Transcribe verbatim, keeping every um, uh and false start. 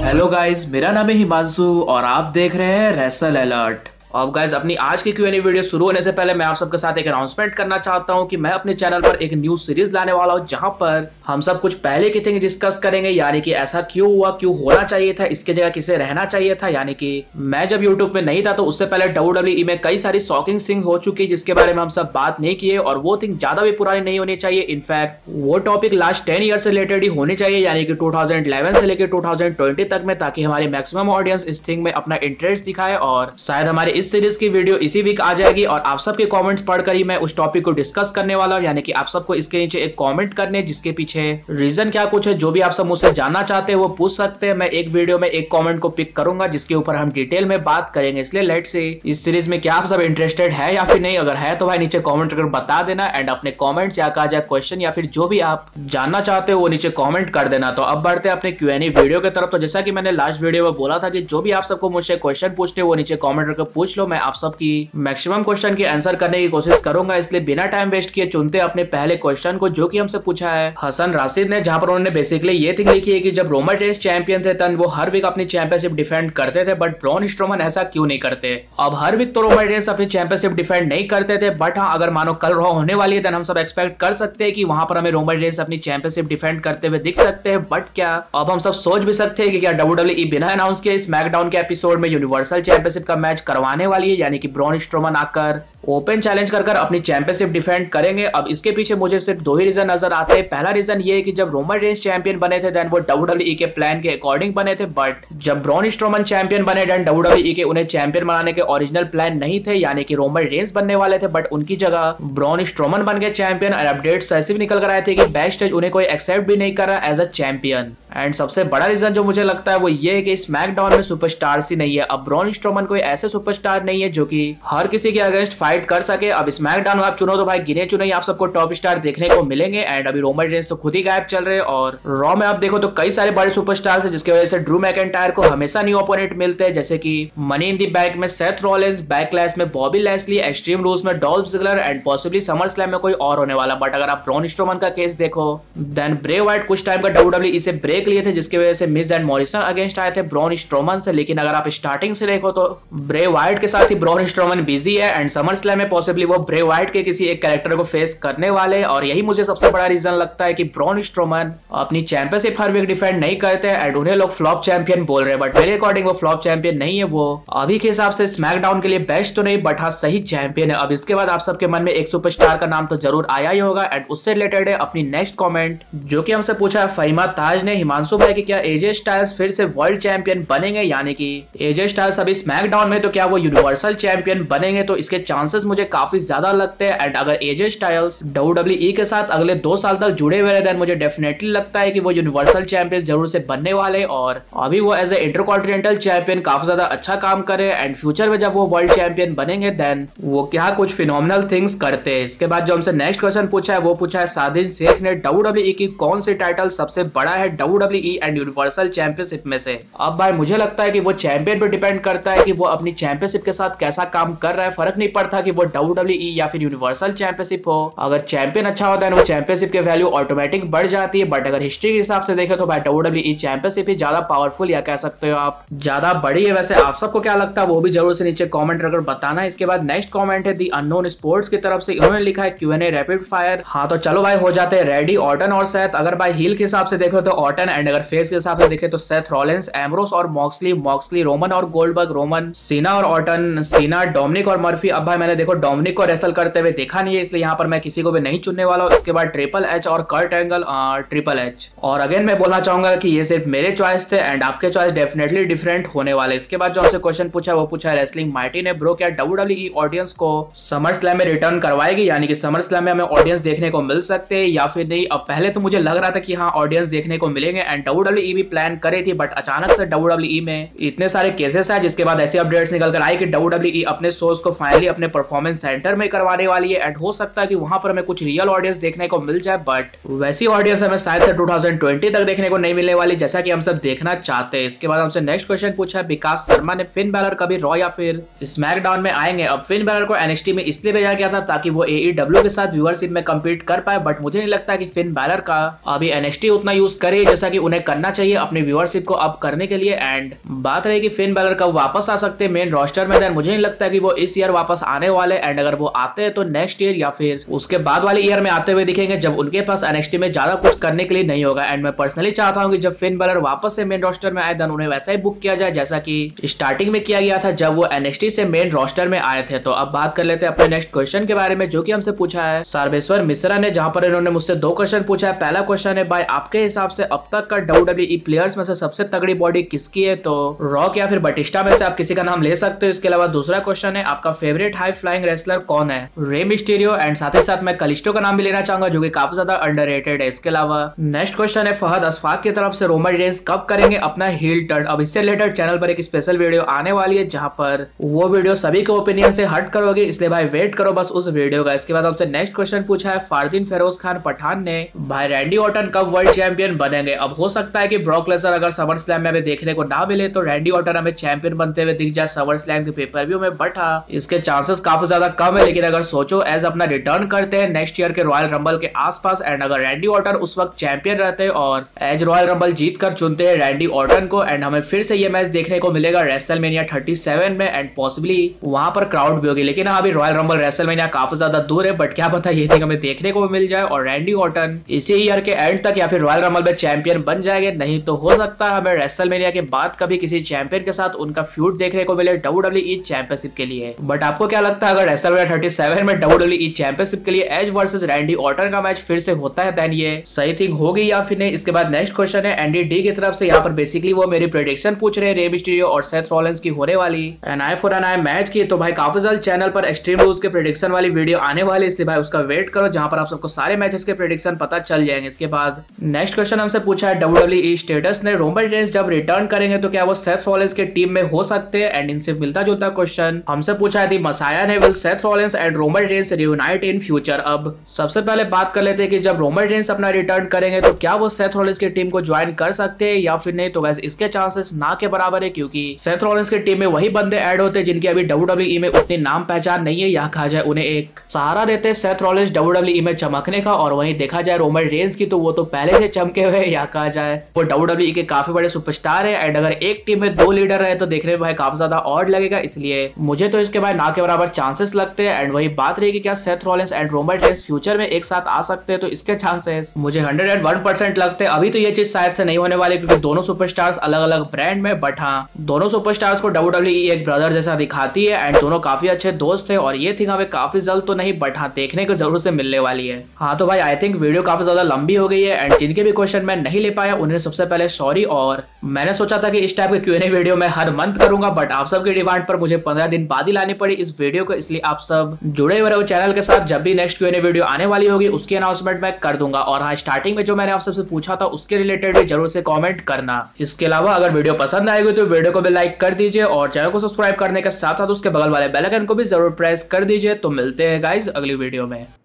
Hello guys, मेरा नाम है हिमांशु और आप देख रहे हैं रेसल अलर्ट। अब गाइस, अपनी आज की क्यू एन ए वीडियो शुरू होने से पहले मैं आप सबके साथ एक अनाउंसमेंट करना चाहता हूं कि मैं अपने चैनल पर एक न्यू सीरीज लाने वाला हूं, जहां पर हम सब कुछ पहले की थिंग डिस्कस करेंगे, यानी कि ऐसा क्यों हुआ, क्यों होना चाहिए था, इसके जगह किसे रहना चाहिए था। यानी कि मैं जब यूट्यूब पे नहीं था तो उससे पहले डब्ल्यू डब्ल्यू ई में कई सारी शॉकिंग थिंग हो चुकी जिसके बारे में हम सब बात नहीं किए, और वो थिंग ज्यादा भी पुरानी नहीं होनी चाहिए। इनफैक्ट वो टॉपिक लास्ट टेन ईयर से रिलेटेड ही होनी चाहिए, यानी कि टू थाउजेंड इलेवन से लेकर टू थाउजेंड ट्वेंटी तक में, ताकि हमारी मैक्सिमम ऑडियंस इस थिंग में अपना इंटरेस्ट दिखाए। और शायद हमारे इस सीरीज की वीडियो इसी वीक आ जाएगी और आप सबके कमेंट्स पढ़कर ही मैं उस टॉपिक को डिस्कस करने वाला हूं। यानी कि आप सबको इसके नीचे एक कमेंट करने, जिसके पीछे रीजन क्या कुछ है, जो भी आप सब मुझसे जानना चाहते हैं वो पूछ सकते हैं। मैं एक वीडियो में एक कमेंट को पिक करूंगा जिसके ऊपर हम डिटेल में बात करेंगे। इसलिए लेट्स से इस सीरीज में क्या आप सब इंटरेस्टेड है या फिर नहीं। अगर है तो भाई नीचे कॉमेंट कर बता देना, एंड अपने कॉमेंट्स या कहा जाए क्वेश्चन या फिर जो भी आप जानना चाहते हो वो नीचे कॉमेंट कर देना। तो अब बढ़ते हैं अपने क्यू एन ए वीडियो की तरफ। तो जैसा कि मैंने लास्ट वीडियो में बोला था कि जो भी आप सबको मुझसे क्वेश्चन पूछते वो नीचे कॉमेंट करके पूछ लो, मैं आप सबकी मैक्सिमम क्वेश्चन की आंसर करने की कोशिश करूंगा। इसलिए बिना टाइम वेस्ट किए चुनते अपने पहले क्वेश्चन को, जो कि हमसे पूछा है हसन राशिद ने, जहां पर उन्होंने बेसिकली ये थिंग लिखी है कि जब रोमन रेंस चैंपियन थे तब वो हर वीक अपनी चैंपियनशिप डिफेंड करते थे, बट ब्रॉन स्ट्रोमन ऐसा क्यों नहीं करते। अब हर वीक तो रोमन रेंस अपनी चैंपियनशिप डिफेंड नहीं करते थे, बट हाँ अगर मानो कल रॉ होने वाली है तो हम सब एक्सपेक्ट कर सकते हैं कि वहां पर हमें रोमन रेंस अपनी चैंपियनशिप डिफेंड करते हुए दिख सकते हैं। बट क्या अब हम सब सोच भी सकते हैं कि क्या डब्ल्यू डब्ल्यू ई बिना अनाउंस किए स्मैकडाउन के एपिसोड में यूनिवर्सल चैंपियनशिप का मैच करवाने वाली है, यानी कि ब्रॉन स्ट्रोमन आकर ओपन चैलेंज कर कर अपनी चैंपियनशिप डिफेंड करेंगे। अब इसके पीछे मुझे सिर्फ दो ही रीजन नजर आते हैं। पहला रीजन ये है कि जब रोमन रेंस चैंपियन बने थे देन वो डब्ल्यू डब्ल्यू ई के प्लान के अकॉर्डिंग बने थे, बट जब ब्रॉन स्ट्रोमन चैंपियन बने देन डब्ल्यू डब्ल्यू ई के उन्हें चैंपियन बनाने के ओरिजिनल प्लान नहीं थे, यानी कि रोमन रेंस बनने वाले थे, बट उनकी जगह ब्रॉन स्ट्रोमन बन गए चैंपियन। और अपडेट्स तो ऐसे भी निकल कर आए थे कि बैक स्टेज उन्हें कोई एक्सेप्ट भी नहीं कर रहा एज अ चैंपियन। एंड सबसे बड़ा रीजन जो मुझे लगता है वो ये है कि स्मैकडाउन में सुपरस्टार्स ही नहीं है। अब ब्रॉन स्ट्रोमन कोई ऐसे सुपरस्टार नहीं है जो कि हर किसी के अगेंस्ट फाइट कर सके। अब स्मैकडाउन में आप चुनो तो भाई गिने चुने ही आप सबको टॉप स्टार देखने को मिलेंगे, एंड अभी रोमन रेंस तो खुद ही गायब चल रहे हैं। और रॉ में आप देखो तो कई सारे बड़े सुपरस्टार्स हैं जिसकी वजह से ड्रू मैकिंटायर को हमेशा न्यू ओपोनेंट मिलते हैं, जैसे कि मनी इन द बैंक में सेथ रॉलिंस, बैकलैश में बॉबी लैस्ली, एक्सट्रीम रूल्स में Dolph Ziggler, and possibly SummerSlam में कोई और होने वाला। बट अगर आप ब्रॉन स्ट्रोमन का केस देखो देन ब्रे वाइट कुछ टाइम का डब्ल्यू डब्ल्यू ई से ब्रेक लिए थे, जिसकी वजह से मिज एंड मॉरिसन अगेंस्ट आए थे ब्रॉन स्ट्रोमन से। लेकिन अगर आप स्टार्टिंग से देखो तो ब्रे वाइट के साथ ही ब्रॉन स्ट्रोमन बिजी है, एंड समर स्लैम में पॉसिबली वो ब्रे वाइट के किसी एक कैरेक्टर को फेस करने वाले। और यही मुझे सबसे बड़ा रीजन लगता है कि ब्रॉन स्ट्रोमन अपनी चैंपियनशिप हर वीक डिफेंड नहीं करते एंड उन्हें लोग फ्लॉप चैंपियन बोल रहे हैं, बट मेरे अकॉर्डिंग वो फ्लॉप चैंपियन नहीं है। वो अभी के हिसाब से स्मैकडाउन के लिए बेस्ट तो नहीं, बट हाँ सही चैंपियन है। अब इसके बाद आप सबके मन में एक सुपरस्टार का नाम तो जरूर आया ही होगा, एंड उससे रिलेटेड है अपनी नेक्स्ट कमेंट, जो कि हमसे पूछा है फहीमा ताज ने। हिमांशु भाई कि क्या एजे स्टाइल्स फिर से वर्ल्ड चैंपियन बनेंगे, यानी कि एजे स्टाइल्स अभी स्मैकडाउन में, तो क्या वो यूनिवर्सल चैंपियन बनेंगे। तो इसके चांसेस मुझे काफी ज्यादा लगते हैं, एंड अगर AJ Styles W W E के साथ अगले दो साल तक जुड़े हुए हैं मुझे डेफिनेटली लगता है कि वो यूनिवर्सल चैंपियन जरूर से बनने वाले। और अभी वो एज ए इंटरकॉन्टिनेंटल चैंपियन काफी ज्यादा अच्छा काम करे, एंड फ्यूचर में जब वो वर्ल्ड चैंपियन बनेंगे देन वो क्या कुछ फिनोमिनल थिंग्स करते हैं। इसके बाद जो हमसे नेक्स्ट क्वेश्चन पूछा है वो पूछा है सादिन शेख ने, डब्ल्यू डब्ल्यू ई की कौन सी टाइटल सबसे बड़ा है W W E and universal championship में से। अब भाई मुझे लगता है कि वो चैंपियन पे डिपेंड करता है कि वो अपनी चैंपियनशिप के साथ कैसा काम कर रहा है। फर्क नहीं पड़ता कि वो डब्ल्यू डब्ल्यू ई या फिर यूनिवर्सल चैंपियनशिप हो, अगर चैंपियन अच्छा होता है वो चैंपियनशिप की वैल्यू ऑटोमेटिक बढ़ जाती है। बट अगर हिस्ट्री के हिसाब से देखें तो भाई डब्ल्यू डब्ल्यू ई चैंपियनशिप ही ज्यादा पावरफुल या कह सकते हो आप ज्यादा बड़ी है। वैसे आप सबको क्या लगता है वो भी जरूर से नीचे कमेंट कर बताना। इसके बाद नेक्स्ट कमेंट है दी अननोन स्पोर्ट्स की तरफ से, इन्होंने लिखा है Q N A rapid fire. हाँ तो चलो भाई हो जाते हैं रेडी। ऑर्टन और सेथ, अगर भाई हील के हिसाब से देखो तो ऑर्टन, एंड अगर फेस के हिसाब से देखे तो सेथ रॉलिंस, एम्ब्रोस और मॉक्सली, मॉक्सली रोमन और गोल्डबर्ग, रोमन सीना और ऑर्टन, सीना डोमिनिक और मर्फी। अब भाई मैंने देखो डोमिनिक को रेसल करते हुए देखा नहीं है, इसलिए यहाँ पर मैं किसी को भी नहीं चुनने वाला हूँ। इसके बाद ट्रिपल एच और कर्ट एंगल, ट्रिपल एच। और अगेन मैं बोलना चाहूंगा कि ये सिर्फ मेरे चॉइस थे एंड आपके चॉइस डेफिनेटली डिफरेंट होने वाले। इसके बाद जो हमसे क्वेश्चन पूछा वो पूछा है रेसलिंग मार्टी ने, ब्रो क्या डब्ल्यू डब्ल्यू ई ऑडियंस को समर स्लैम में रिटर्न करवाएगी, यानी कि समर स्लैम में हमें ऑडियंस देखने को मिल सकते हैं या फिर नहीं। अब पहले तो मुझे लग रहा था कि हाँ ऑडियंस देखने को मिलेंगे, एंड डब्ल्यू डब्ल्यू ई भी प्लान करे थी, बट अचानक से डब्ल्यू डब्ल्यू ई में इतने सारे केसेस है जिसके बाद ऐसे अपडेट्स निकल कर आए कि डब्ल्यू डब्ल्यू ई अपने शोज को फाइनली अपने परफॉर्मेंस सेंटर में करवाने वाली है एंड हो सकता है कि वहां पर हमें कुछ रियल ऑडियंस देखने को मिल जाए, बट वैसी ऑडियंस हमें शायद से टू थाउजेंड ट्वेंटी तक देखने को नहीं मिलने वाली जैसा कि हम सब देखना चाहते हैं। इसके बाद हमसे नेक्स्ट क्वेश्चन पूछा है विकास शर्मा ने, फिन बैलर कभी रॉ या फिर स्मैकडाउन में आएंगे। अब फिन बैलर को एनएक्सटी में इसलिए भेजा गया था ताकि वो एईडब्ल्यू के साथ व्यूअरशिप में कम्पीट कर पाए, बट मुझे नहीं लगता कि फिन बैलर का अभी एनएक्सटी उतना यूज करे जैसा कि उन्हें करना चाहिए अपनी व्यूअरशिप को अप करने के लिए। एंड बात रही कि फिन बैलर कब वापस आ सकते हैं मेन रोस्टर में, देन मुझे नहीं लगता कि वो इस ईयर वापस आने वाले, एंड अगर वो आते हैं तो नेक्स्ट ईयर या फिर उसके बाद वाले ईयर में आते हुए दिखेंगे जब उनके पास एनएक्सटी में ज्यादा कुछ करने के लिए नहीं होगा। एंड मैं पर्सनली चाहता हूं कि जब फिन बैलर वापस से मेन रोस्टर में आए देन उन्हें वैसा ही बुक किया जाए जैसा कि स्टार्टिंग में किया गया था जब वो एनएक्सटी से मेन रोस्टर में आए थे। तो अब बात कर लेते हैं अपने नेक्स्ट क्वेश्चन के बारे में जो कि हमसे पूछा है सर्वेश्वर मिश्रा ने, जहां पर इन्होंने मुझसे दो क्वेश्चन पूछा है। पहला क्वेश्चन है भाई आपके हिसाब से अब तक का डब्ल्यूडब्ल्यूई प्लेयर्स में से सबसे तगड़ी बॉडी किसकी है, तो रॉक या फिर बटिस्टा में से आप किसी का नाम ले सकते हो। इसके अलावा दूसरा क्वेश्चन है आपका फेवरेट हाई फ्लाइंग रेसलर कौन है, रे मिस्टीरियो, एंड साथ ही साथ मैं कलिस्टो का नाम भी लेना चाहूंगा जो कि काफी ज्यादा अंडररेटेड है। इसके अलावा नेक्स्ट क्वेश्चन है फहद अशफाक की तरफ से रोमन रेंस कब करेंगे अपना हील टर्न। अब इससे रिलेटेड चैनल पर एक स्पेशल वीडियो आने वाली है जहां पर वो वीडियो सभी के ओपिनियन से हट कर होगी, इसलिए भाई वेट करो बस उस वीडियो का। इसके बाद हमसे नेक्स्ट क्वेश्चन पूछा है फारदीन फेरोज खान पठान ने, भाई रैंडी ऑर्टन कब वर्ल्ड चैंपियन बनेंगे। अब हो सकता है कि ब्रॉक लेसनर अगर समर स्लैम में हमें देखने को ना मिले तो रैंडी ऑर्टन हमें चैंपियन बनते हुए दिख जाए समर स्लैम के पेपर व्यू में, बट हाँ इसके चांसेस काफी ज्यादा कम है। लेकिन अगर सोचो एज अपना रिटर्न करते हैं नेक्स्ट ईयर के रॉयल रंबल के आसपास, एंड अगर रैंडी ऑर्टन उस वक्त चैंपियन रहते हैं और एज रॉयल रंबल जीत कर चुनते हैं रैंडी ऑर्टन को, एंड हमें फिर से ये मैच देखने को मिलेगा रेसलमेनिया थर्टी सेवन में, एंड पॉसिबली वहां पर क्राउड भी होगी। लेकिन अभी रॉयल रंबल रेसलमेनिया काफी ज्यादा दूर है, बट क्या पता ये थिंग हमें देखने को मिल जाए और रैंडी ऑर्टन इसी ईयर के एंड तक या फिर रॉयल रंबल में चैंपियन बन जाएंगे। नहीं तो हो सकता है हमें रेसलमेनिया के बाद कभी किसी चैंपियन के साथ उनका फ्यूड देखने को मिले डब्ल्यूडब्ल्यूई चैंपियनशिप के लिए। बट आपको क्या लगता है अगर रेसलमेनिया थर्टी सेवन में डब्ल्यूडब्ल्यूई चैंपियनशिप के लिए एज वर्सेस रैंडी ऑर्टन का मैच फिर से होता है देन ये सही थिंग होगी या फिर नहीं। इसके बाद नेक्स्ट क्वेश्चन है एंडी डी की तरफ से, यहाँ पर बेसिकली वो मेरी प्रेडिक्शन पूछ रहे हैं रे मिस्टीरियो और सेथ रॉलिंस की होने वाली an eye for an eye match की। तो भाई काफी जल्द चैनल पर एक्सट्रीम रूल्स के प्रेडिक्शन वाली वीडियो आने वाली, इसलिए भाई उसका वेट करो जहां पर आप सबको सारे मैचेस के प्रेडिक्शन पता चल जाएंगे। इसके बाद नेक्स्ट क्वेश्चन हमसे पूछा है डब्ल्यूडब्ल्यूई स्टेटस ने, रोमन रेंस जब रिटर्न करेंगे तो क्या वो सेथ रॉलिंस के टीम में हो सकते हैं, एंड इनसे मिलता जुलता क्वेश्चन हमसे पूछा है मसाया ने, will Seth Rollins and Roman Reigns reunite in future. अब सबसे पहले बात कर लेते हैं कि जब रोमन रेंस अपना रिटर्न करेंगे तो क्या वो सेथ रॉलिंस की टीम को ज्वाइन कर सकते हैं या फिर नहीं, तो वैसे इसके चांसेस ना के बराबर है क्योंकि सेथ रॉलिंस की टीम में वही बंदे ऐड होते हैं जिनकी अभी डब्ल्यूडब्ल्यूई में उतनी नाम पहचान नहीं है, या कहा जाए उन्हें एक सहारा देते हैं सेथ रॉलिंस डब्ल्यूडब्ल्यूई में चमकने का। और वहीं देखा जाए रोमन रेंस की तो वो तो पहले से चमके हुए, या कहा जाए वो डब्ल्यूडब्ल्यूई के काफी बड़े सुपरस्टार है, एंड अगर एक टीम में दो लीडर रहे तो देखने में भाई काफी ज्यादा ऑड लगेगा, इसलिए मुझे तो इसके भाई ना के बराबर चांसेस लगते हैं। एंड वही बात रहेगी क्या Seth Rollins and Roman Reigns future में एक साथ आ सकते हैं, तो इसके चांसेस मुझे हंड्रेड एंड वन परसेंट लगते हैं। अभी तो ये चीज शायद से नहीं होने वाली क्योंकि दोनों सुपरस्टार्स अलग अलग ब्रांड में, बट हाँ दोनों सुपरस्टार्स को डब्ल्यूडब्ल्यूई एक ब्रदर जैसा दिखाती है एंड दोनों काफी अच्छे दोस्त है, और ये थिंग हमें काफी जल्द तो नहीं बट हाँ देखने को जरूर से मिलने वाली है। हाँ तो भाई आई थिंक वीडियो काफी ज्यादा लंबी हो गई है, एंड जिनके भी क्वेश्चन मैं नहीं ले पाया उन्हें सबसे पहले सॉरी। और मैंने सोचा था कि इस टाइप के क्यू एंड ए वीडियो मैं हर मंथ करूंगा, बट आप सबकी डिमांड पर मुझे पंद्रह दिन बाद ही लानी पड़ी इस वीडियो को, इसलिए आप सब जुड़े हुए रहो चैनल के साथ। जब भी next Q and A video आने वाली होगी उसकी अनाउंसमेंट मैं कर दूंगा। और हाँ स्टार्टिंग में जो मैंने आप सबसे पूछा था उसके रिलेटेड भी जरूर से कमेंट करना। इसके अलावा अगर वीडियो पसंद आएगी तो वीडियो को भी लाइक कर दीजिए और चैनल को सब्सक्राइब करने के साथ साथ उसके बगल वाले बेल आइकन को भी जरूर प्रेस कर दीजिए। तो मिलते हैं गाइस अगली वीडियो में।